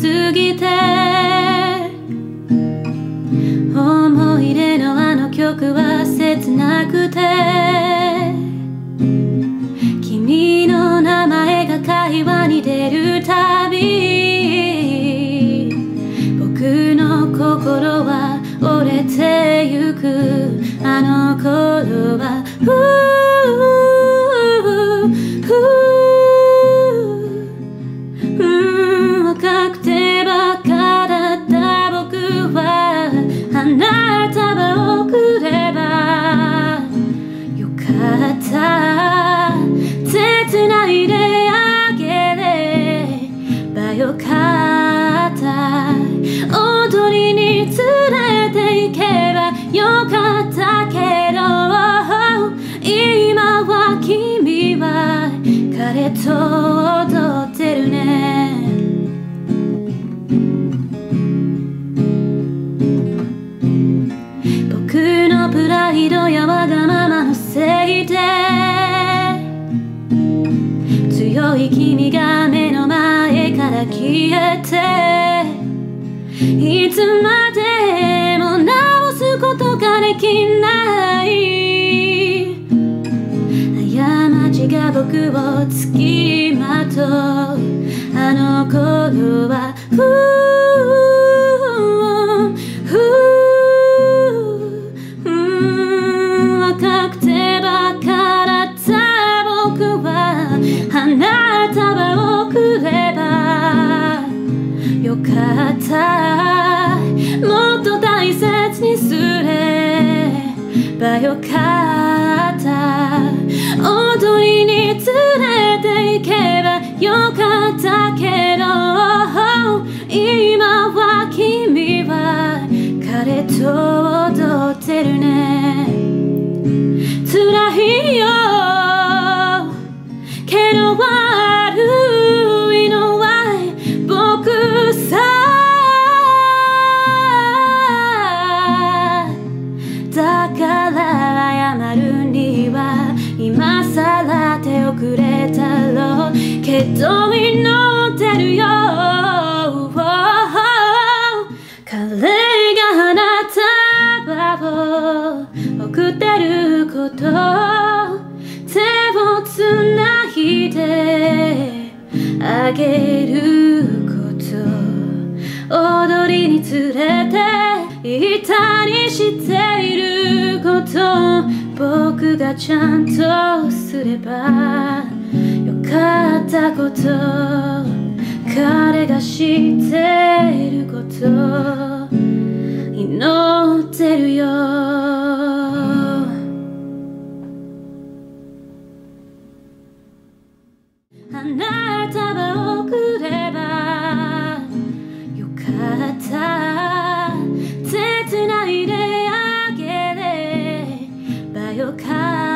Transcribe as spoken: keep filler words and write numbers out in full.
すぎて、思い出のあの曲は切なくて、君の名前が会話に出るたび、僕の心は折れてゆく。あの頃はふうふう、うん、若くてバカだった僕は花束をくればよかった。手繋いであげればよかった。踊りに連れて行けばよかったけど、今は君は彼と踊ってるね。僕のプライドやわがままのせいで、強い君が目の前から消えて、いつまでも直すことができない。過ちが僕をつきまとう。あの頃はふうふう、うん、若くてバカだった僕は花束をくればよかった。もっと大切にすればよかった。踊りに連れて行けばよかったけど、今は君は彼と踊ってるね。辛いよけど悪いのは僕さ。だから謝るには今さら手遅れだろうけど祈ってるよ。彼が花束を送ってること、手をつないであげること、踊りに連れて行ったりしていること、僕がちゃんとすればよかったこと、彼が知っていること祈ってるよ。花束をくればよかった。手繋いであげればよかった。